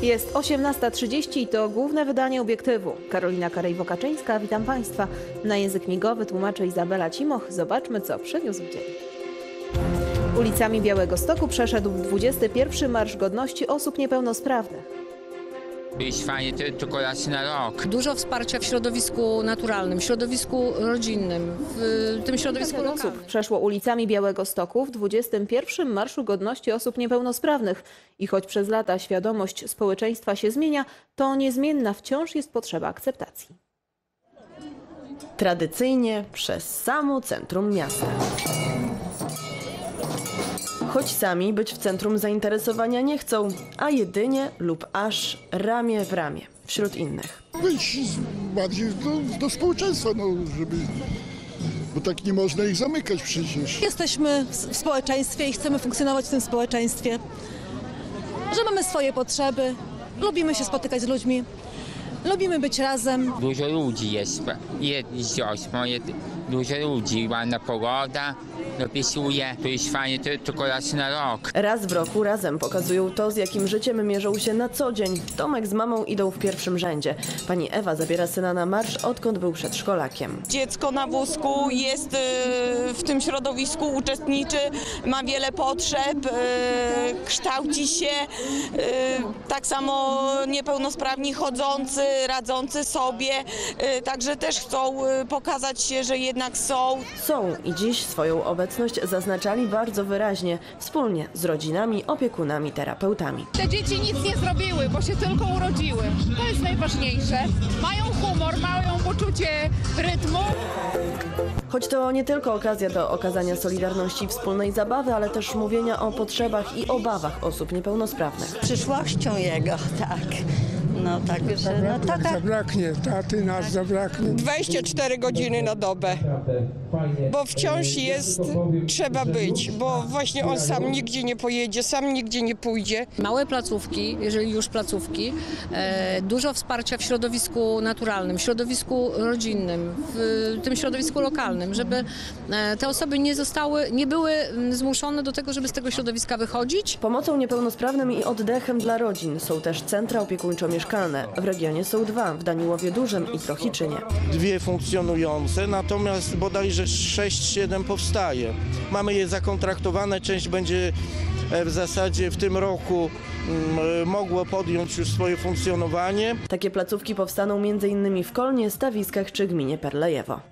Jest 18:30 i to główne wydanie Obiektywu. Karolina Karej-Wokaczyńska, witam Państwa. Na język migowy tłumaczy Izabela Cimoch. Zobaczmy, co przyniósł dzień. Ulicami Białegostoku przeszedł 21. Marsz Godności osób niepełnosprawnych. Jest fajnie, tylko raz na rok. Dużo wsparcia w środowisku naturalnym, środowisku rodzinnym, w tym środowisku lokalnym. Osób przeszło ulicami Białegostoku w 21. Marszu Godności osób niepełnosprawnych. I choć przez lata świadomość społeczeństwa się zmienia, to niezmienna wciąż jest potrzeba akceptacji. Tradycyjnie przez samo centrum miasta. Choć sami być w centrum zainteresowania nie chcą, a jedynie lub aż ramię w ramię wśród innych. Wyjść bardziej do społeczeństwa, no, żeby, bo tak nie można ich zamykać przecież. Jesteśmy w społeczeństwie i chcemy funkcjonować w tym społeczeństwie, że mamy swoje potrzeby, lubimy się spotykać z ludźmi, lubimy być razem. Dużo ludzi jest, dużo ludzi, ładna pogoda, dopisuje, to jest fajnie, tylko raz na rok. Raz w roku razem pokazują to, z jakim życiem mierzą się na co dzień. Tomek z mamą idą w pierwszym rzędzie. Pani Ewa zabiera syna na marsz, odkąd był przedszkolakiem. Dziecko na wózku jest w tym środowisku, uczestniczy, ma wiele potrzeb, kształci się. Tak samo niepełnosprawni chodzący, radzący sobie, także też chcą pokazać się, że jednak są. Są i dziś swoją obecność zaznaczali bardzo wyraźnie, wspólnie z rodzinami, opiekunami, terapeutami. Te dzieci nic nie zrobiły, bo się tylko urodziły. To jest najważniejsze. Mają humor, mają poczucie rytmu. Choć to nie tylko okazja do okazania solidarności i wspólnej zabawy, ale też mówienia o potrzebach i obawach osób niepełnosprawnych. Przyszłością jego, tak. No także, no tata. Zabraknie, taty nas zabraknie. 24 godziny na dobę, bo wciąż jest, trzeba być, bo właśnie on sam nigdzie nie pojedzie, sam nigdzie nie pójdzie. Małe placówki, jeżeli już placówki, dużo wsparcia w środowisku naturalnym, środowisku rodzinnym, w tym środowisku lokalnym, żeby te osoby nie były zmuszone do tego, żeby z tego środowiska wychodzić. Pomocą niepełnosprawnym i oddechem dla rodzin są też centra opiekuńczo-mieszkalne. W regionie są dwa, w Daniłowie Dużym i Trochiczynie. Dwie funkcjonujące, natomiast bodajże 6-7 powstaje. Mamy je zakontraktowane, część będzie w zasadzie w tym roku mogło podjąć już swoje funkcjonowanie. Takie placówki powstaną m.in. w Kolnie, Stawiskach czy gminie Perlejewo.